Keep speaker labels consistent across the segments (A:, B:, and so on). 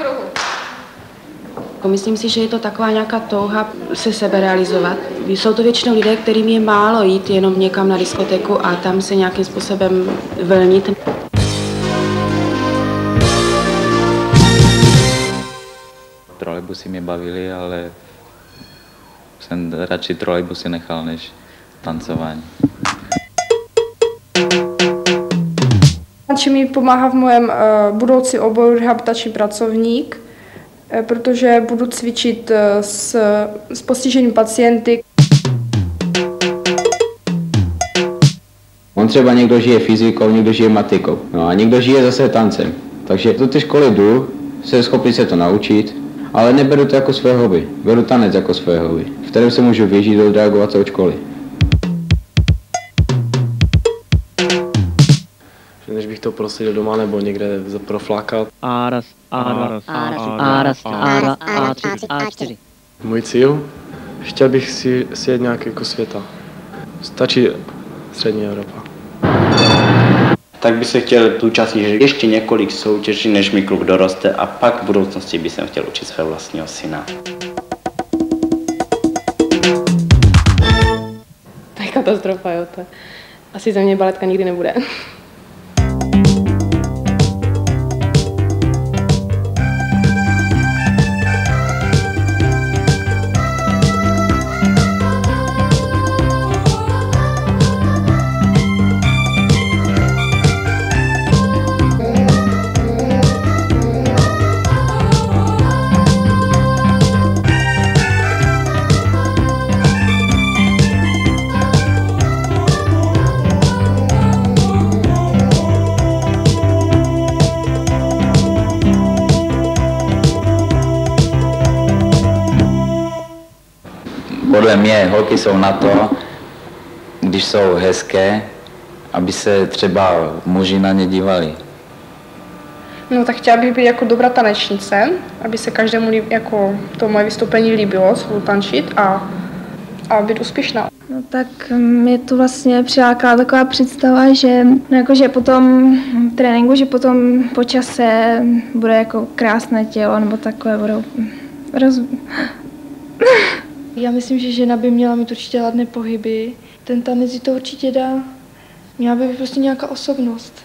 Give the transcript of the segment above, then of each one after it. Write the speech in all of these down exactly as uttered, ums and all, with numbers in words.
A: rohu.
B: Myslím si, že je to taková nějaká touha se seberealizovat. Jsou to většinou lidé, kterým je málo jít jenom někam na diskotéku a tam se nějakým způsobem vlnit.
C: Trolejbusy mě bavily, ale jsem radši trolejbusy nechal než tancování.
A: Tančí mi pomáhá v mém uh, budoucí oboru rehabilitační pracovník, uh, protože budu cvičit uh, s, s postižením pacienty.
D: On třeba někdo žije fyzikou, někdo žije matikou, no a někdo žije zase tancem. Takže do té školy jdu, jsem schopný se to naučit, ale neberu to jako své hobby. Beru tanec jako své hobby, v kterém se můžu vyžít, odreagovat se od školy.
E: Než bych to prosadil doma nebo někde proflákat.
F: Áras, áras, áras, áras, á čtyři.
E: Můj cíl? Chtěl bych si sjet nějak jako světa. Stačí střední Evropa.
G: Tak by se chtěl zúčastnit ještě několik soutěží, než mi kluk doroste, a pak v budoucnosti by jsem chtěl učit svého vlastního syna.
A: To je katastrofa, jo. To asi ze mě baletka nikdy nebude.
C: Podle mě holky jsou na to, když jsou hezké, aby se třeba muži na ně dívali.
A: No tak chtěla bych být jako dobrá tanečnice, aby se každému líb, jako to moje vystoupení líbilo, spolu tančit a, a být úspěšná.
H: No tak mě tu vlastně přilákala taková představa, že, no jako, že po tom tréninku, že potom po čase bude jako krásné tělo, nebo takové budou roz...
I: Já myslím, že žena by měla mít určitě ladné pohyby. Ten tanec jí to určitě dá. Měla by být prostě nějaká osobnost.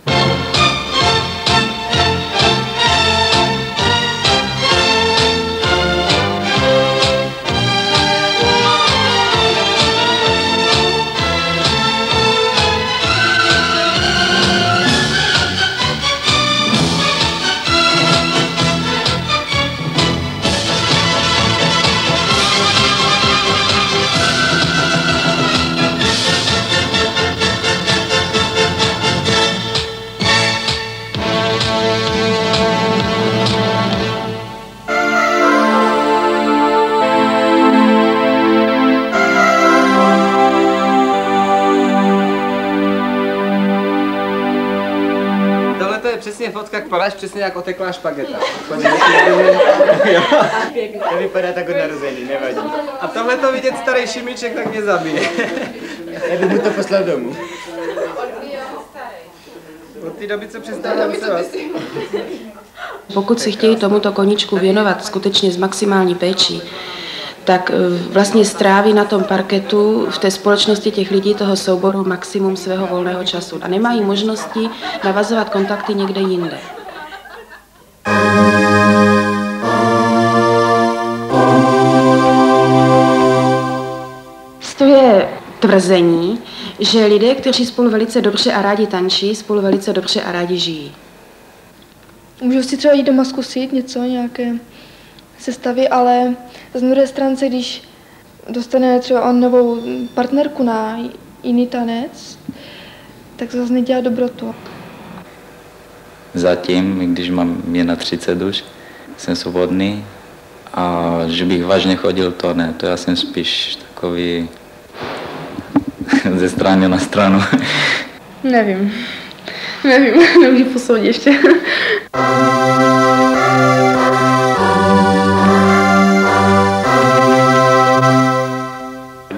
J: Přesně fotka, vypadáš přesně jak oteklá špageta. Nevypadá tak od narození, nevadí. A tohle to vidět starý Šimiček, tak mě zabije. Já bych mu to poslal domů. Od té doby, co přestal tancovat.
B: Pokud si chtějí tomuto koníčku věnovat skutečně s maximální péčí, tak vlastně stráví na tom parketu v té společnosti těch lidí toho souboru maximum svého volného času a nemají možnosti navazovat kontakty někde jinde. To je tvrzení, že lidé, kteří spolu velice dobře a rádi tančí, spolu velice dobře a rádi žijí.
I: Můžu si třeba jít doma zkusit něco, nějaké sestavy, ale z druhé stránce, když dostane třeba on novou partnerku na jiný tanec, tak to zase nedělá dobrotu.
C: Zatím, když mám je na třicet už, jsem svobodný a že bych vážně chodil, to ne, to já jsem spíš takový ze strany na stranu.
A: Nevím. Nevím, nemůžu posoudit ještě.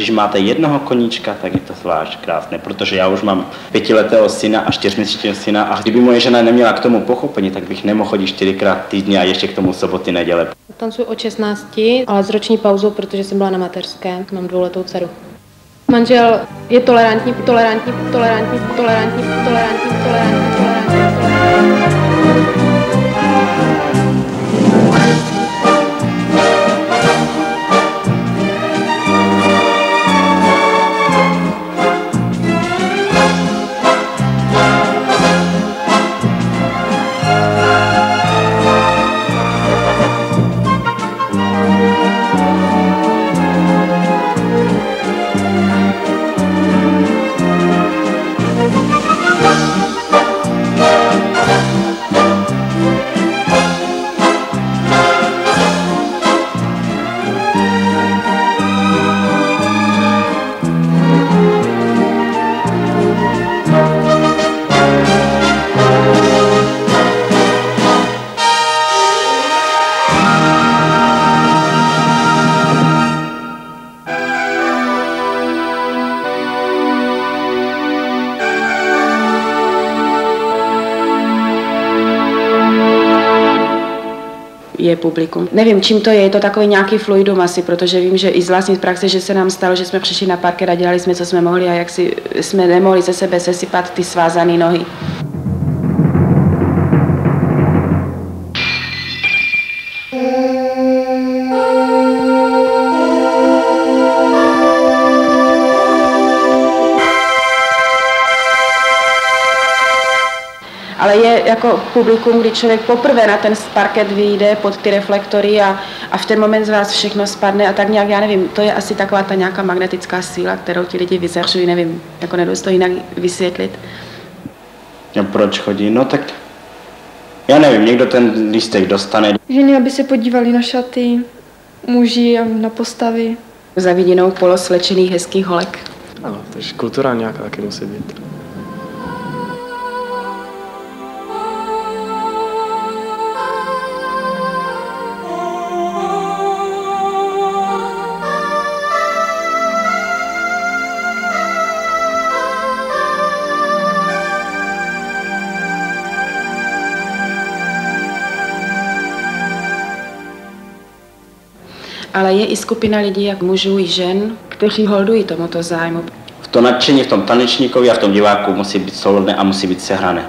G: když máte jednoho koníčka, tak je to zvlášť krásné, protože já už mám pětiletého syna a čtyřměsíčního syna a kdyby moje žena neměla k tomu pochopení, tak bych nemohl chodit čtyřikrát týdně a ještě k tomu soboty, neděle.
K: Tancuji od šestnácti, ale s roční pauzou, protože jsem byla na mateřské, mám dvouletou dceru. Manžel je tolerantní, tolerantní, tolerantní, tolerantní, tolerantní, tolerantní, tolerantní.
B: Je publikum. Nevím, čím to je, je to takový nějaký fluidum asi, protože vím, že i z vlastní praxe, že se nám stalo, že jsme přišli na parket a dělali jsme, co jsme mohli a jak si jsme nemohli ze sebe sesypat ty svázané nohy. Ale je jako publikum, kdy člověk poprvé na ten parket vyjde pod ty reflektory a, a v ten moment z vás všechno spadne a tak nějak, já nevím, to je asi taková ta nějaká magnetická síla, kterou ti lidi vyzařují, nevím, jako nedá to jinak vysvětlit.
G: A proč chodí? No tak, já nevím, někdo ten lístek dostane.
I: Ženy, aby se podívali na šaty, muži na postavy.
B: Za vidinou poloslečených hezkých holek.
E: Ano, takže kultura nějaká taky musí být.
B: Ale je i skupina lidí, jak mužů i žen, kteří holdují tomuto zájmu.
G: V to nadšení v tom tanečníkovi a v tom diváku musí být solidné a musí být sehrané.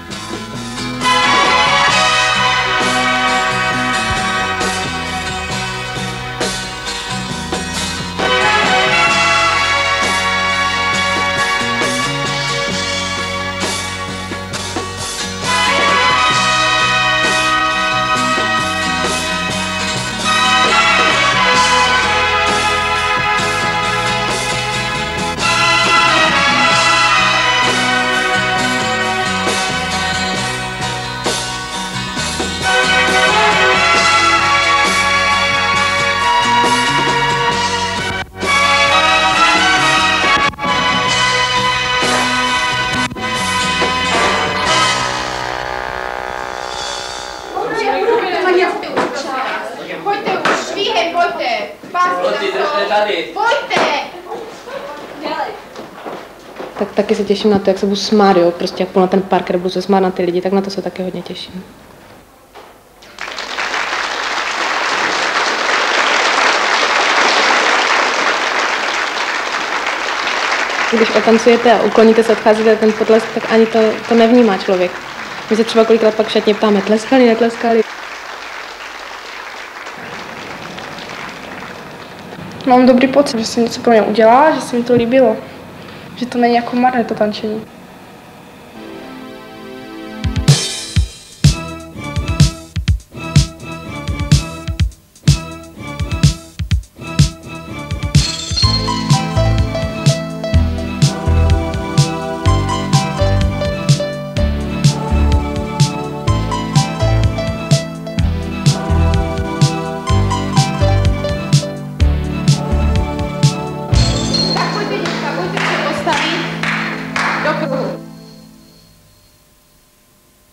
K: Tak taky se těším na to, jak se budu smát, jo, prostě jak půjdu na ten park, kde budu se smát na ty lidi, tak na to se taky hodně těším. Když otancujete a ukloníte se, odcházíte ten potlesk, tak ani to, to nevnímá člověk. My se třeba kolikrát pak v šatně ptáme, tleskali, netleskali.
A: Mám dobrý pocit, že jsem něco pro mě udělala, že se mi to líbilo. Že to není jako marné to tančení.